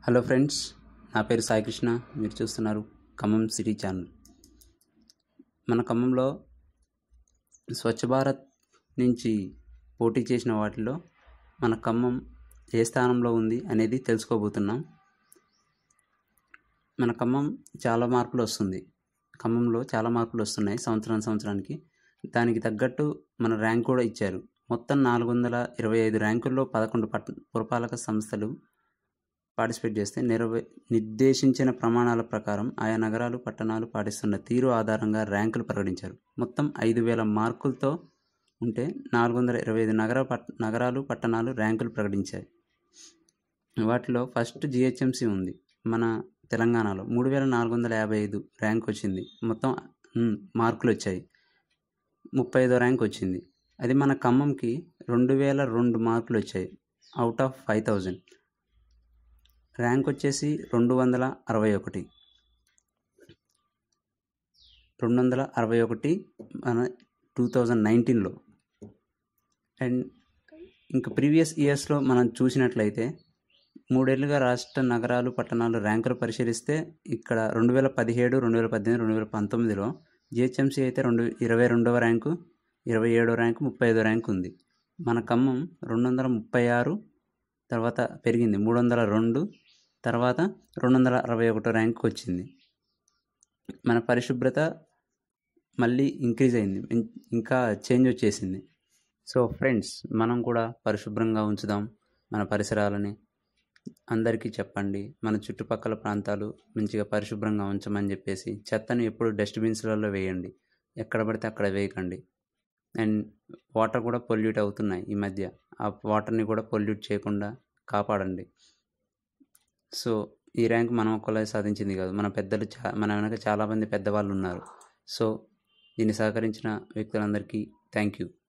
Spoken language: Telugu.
హలో ఫ్రెండ్స్, నా పేరు సాయి కృష్ణ. మీరు చూస్తున్నారు ఖమ్మం సిటీ ఛానల్. మన ఖమ్మంలో స్వచ్ఛ భారత్ నుంచి పోటీ చేసిన వాటిలో మన ఖమ్మం ఏ స్థానంలో ఉంది అనేది తెలుసుకోబోతున్నాం. మన ఖమ్మం చాలా మార్పులు వస్తుంది. ఖమ్మంలో చాలా మార్పులు వస్తున్నాయి సంవత్సరానికి. దానికి తగ్గట్టు మన ర్యాంక్ కూడా ఇచ్చారు. మొత్తం 425 ర్యాంకుల్లో 11 పురపాలక సంస్థలు పార్టిసిపేట్ చేస్తే నిర్దేశించిన ప్రమాణాల ప్రకారం ఆయా నగరాలు పట్టణాలు పాటిస్తున్న తీరు ఆధారంగా ర్యాంకులు ప్రకటించారు. మొత్తం 5,000 మార్కులతో ఉంటే 425 నగరాలు పట్టణాలు ర్యాంకులు ప్రకటించాయి. వాటిలో ఫస్ట్ జిహెచ్ఎంసి ఉంది. మన తెలంగాణలో 3,455 ర్యాంక్ వచ్చింది. మొత్తం మార్కులు వచ్చాయి. 35వ ర్యాంక్ వచ్చింది. అది మన ఖమ్మంకి 2,002 మార్కులు వచ్చాయి అవుట్ ఆఫ్ 5,000. ర్యాంక్ వచ్చేసి 261 మన 2019లో. అండ్ ఇంకా ప్రీవియస్ ఇయర్స్లో మనం చూసినట్లయితే 3 ఏళ్ళుగా రాష్ట్ర నగరాలు పట్టణాలు ర్యాంకులు పరిశీలిస్తే ఇక్కడ 2017, 2018, 2019లో జిహెచ్ఎంసీ అయితే 22వ ర్యాంకు, 27వ ర్యాంకు, 35వ ర్యాంకు ఉంది. మన ఖమ్మం 236, తర్వాత పెరిగింది 302, తర్వాత 261 ర్యాంకు వచ్చింది. మన పరిశుభ్రత మళ్ళీ ఇంక్రీజ్ అయింది, ఇంకా చేంజ్ వచ్చేసింది. సో ఫ్రెండ్స్, మనం కూడా పరిశుభ్రంగా ఉంచుదాం మన పరిసరాలని. అందరికీ చెప్పండి, మన చుట్టుపక్కల ప్రాంతాలు మంచిగా పరిశుభ్రంగా ఉంచమని చెప్పేసి. చెత్తను ఎప్పుడు డస్ట్బిన్స్లలో వేయండి, ఎక్కడ పడితే అక్కడ వేయకండి. అండ్ వాటర్ కూడా పొల్యూట్ అవుతున్నాయి ఈ మధ్య. ఆ వాటర్ని కూడా పొల్యూట్ చేయకుండా కాపాడండి. సో ఈ ర్యాంక్ మనం ఒక్కలే సాధించింది కాదు, మన పెద్దలు మన వెనక చాలామంది పెద్దవాళ్ళు ఉన్నారు. సో దీన్ని సహకరించిన వ్యక్తులందరికీ థ్యాంక్ యూ.